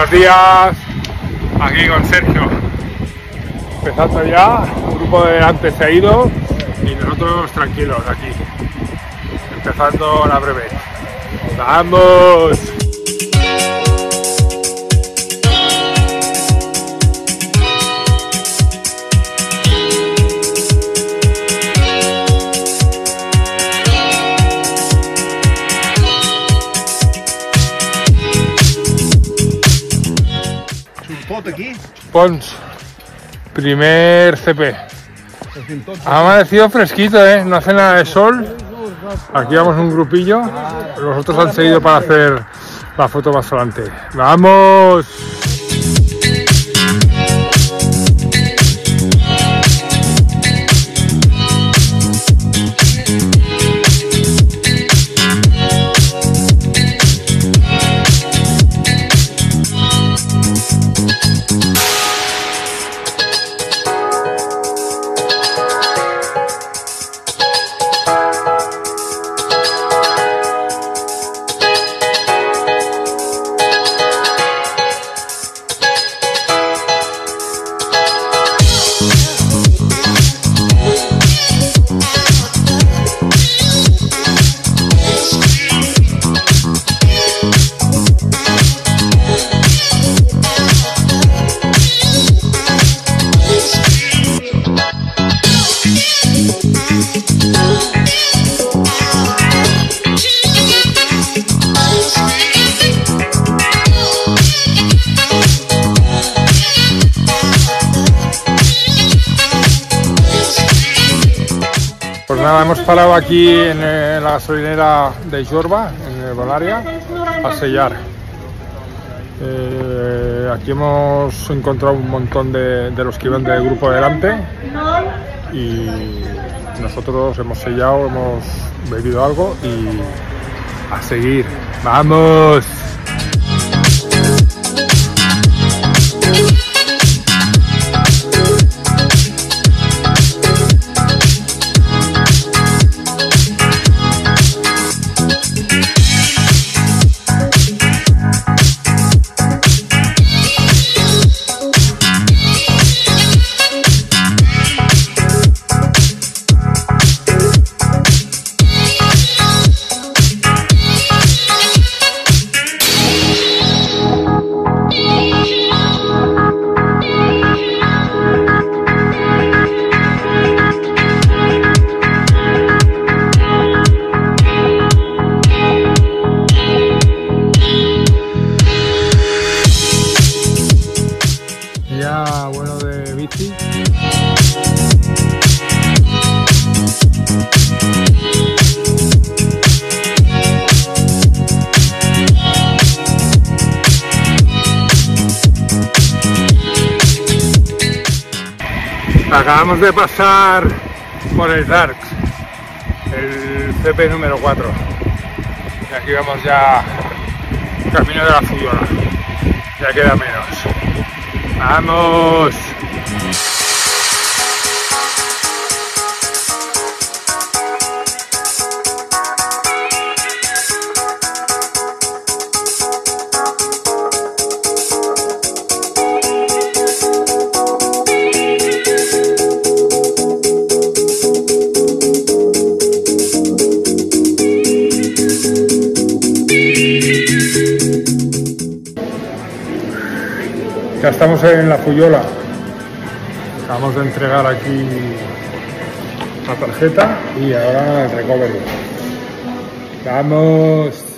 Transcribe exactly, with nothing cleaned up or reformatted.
Buenos días, aquí con Sergio. Empezando ya, el grupo de antes se ha ido y nosotros tranquilos aquí. Empezando la breve. ¡Vamos! Aquí. Pons, primer C P. Ha amanecido fresquito, ¿eh? No hace nada de sol. Aquí vamos un grupillo. Los otros han seguido para hacer la foto más adelante. ¡Vamos! Pues nada, hemos parado aquí en la gasolinera de Jorba, en Bolaria, a sellar. Eh, aquí hemos encontrado un montón de, de los que iban del grupo delante y nosotros hemos sellado, hemos bebido algo y a seguir. ¡Vamos! Ya bueno de bici. Acabamos de pasar por el Dark, el C P número cuatro. Y aquí vamos ya camino de la Fuyola. Ya queda menos. ¡Vamos! Ya estamos en la Fuyola. Acabamos de entregar aquí la tarjeta y ahora el recovery. ¡Vamos!